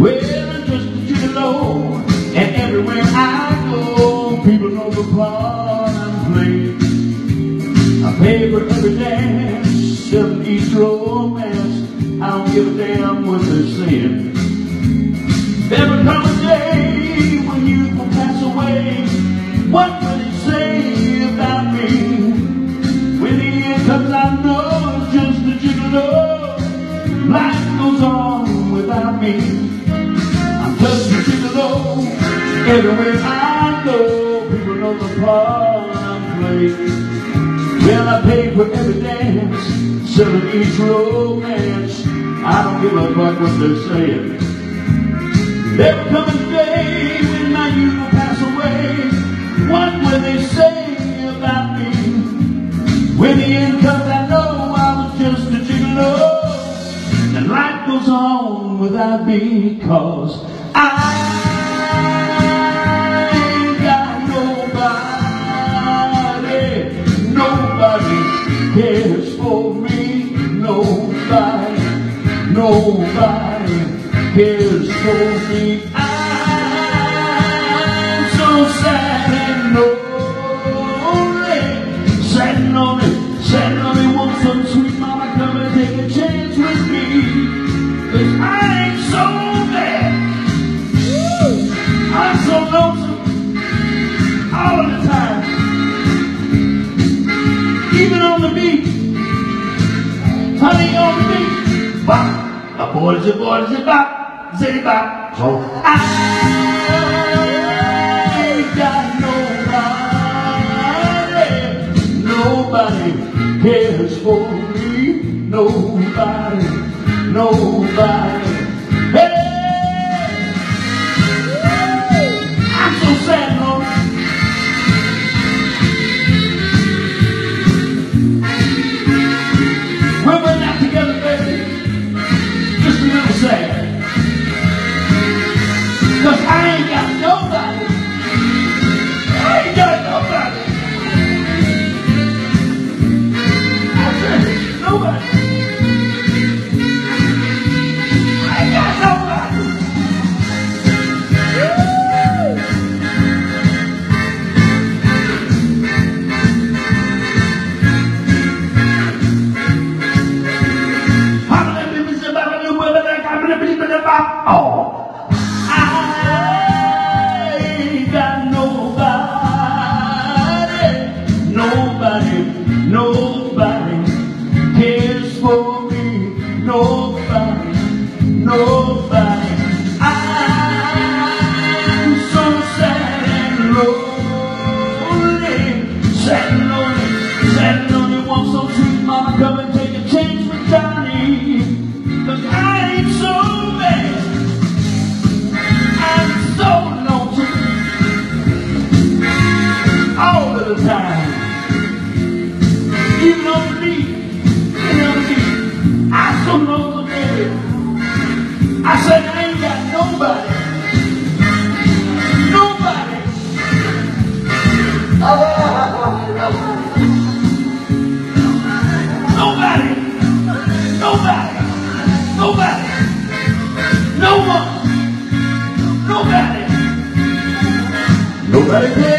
Well, I'm just a gigolo, and everywhere I go, people know the part I'm playing. I pay for every dance, selling each romance. I don't give a damn what they're saying. There will come a day when you will pass away. What will it say about me? When the end comes, I know it's just a gigolo. Life goes on without me. I'm just a gigolo. Everywhere I go, people know the part I'm playing. Well, I pay for every dance, selling each romance. I don't give a fuck what they're saying. There will come a day when my youth will pass away. What will they say about me? When the end comes, I know I was just a gigolo. And life goes on without me, 'cause I ain't got nobody. Nobody cares for me. Nobody cares for me. I'm so sad and lonely. Sad and lonely. Sad and lonely. Want some sweet mama come and take a chance with me. 'Cause I ain't so bad. I'm so lonesome all the time. Even on the beach, honey on the beach. Bop, a boy, bop, zitty bop. So I ain't got nobody. Nobody cares for me. Nobody. Hey, I'm so sad, Lord. When we're not together, baby, just a little sad. 'Cause I ain't got nobody. I ain't got nobody. Nobody. I ain't got nobody. Oh, I ain't got nobody. Nobody cares for me. Nobody. I'm so sad and lonely. Sad and lonely. Want some sweet mama come and take a chance with Johnny. 'Cause I ain't so bad. I'm so lonesome all of the time. Even on the beach, I'm so lonesome, baby. I said I ain't got nobody. Nobody. Nobody. No one. Nobody. Nobody cares.